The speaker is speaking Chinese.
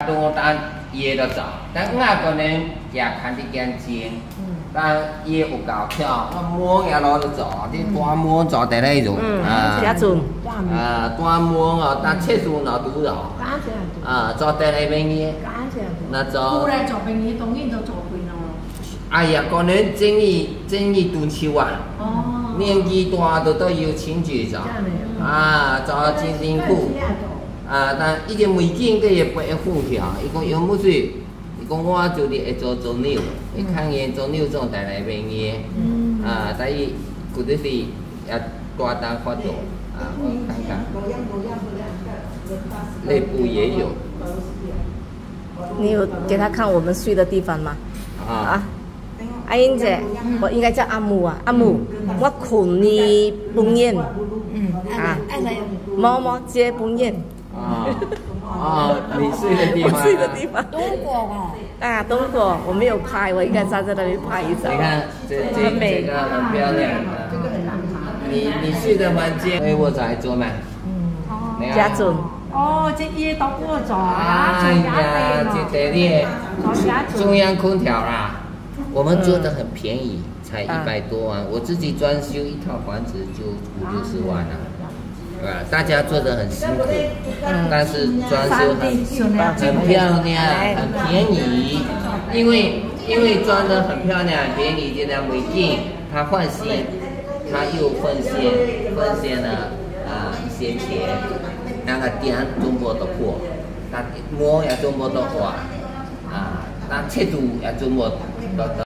多单伊就走，但外国人也看得见钱，但伊有够巧，我摸也攞得走，你大摸走得那种啊，大摸哦，但切住那都有，走得那边嘢，那走。 过来做便宜，当然就做贵咯。 哎呀，个人生意断手啊！哦，年纪大都要请住走，啊，走真辛苦。啊，但已经未见个也不会富条，伊讲有冇水？伊讲我就你会做牛，伊看见做牛种带来便宜。啊，但伊古的是也大单发作啊，我看看，内部也有。 你有给他看我们睡的地方吗？啊，阿英姐，我应该叫阿母啊，阿母，我困你半夜。啊，摸接半夜。 你睡的地方， 我睡的地方， 东国哦， 啊，东国，我没有拍，我应该站在那里拍一张。 你看这个很漂亮的，你睡得蛮近，所以我才做嘛。 家准。 哦，这椰到过咗， 哎呀，这得咧，中央空调啦，我们做的很便宜，才100多万，我自己装修一套房子就50-60万了。大家做的很辛苦，但是装修很漂亮，很便宜。因为装的很漂亮、很便宜，就在每件他放心，他又奉献了一些钱，让他点中国的货，他摸也中国的货，他切度也中国的。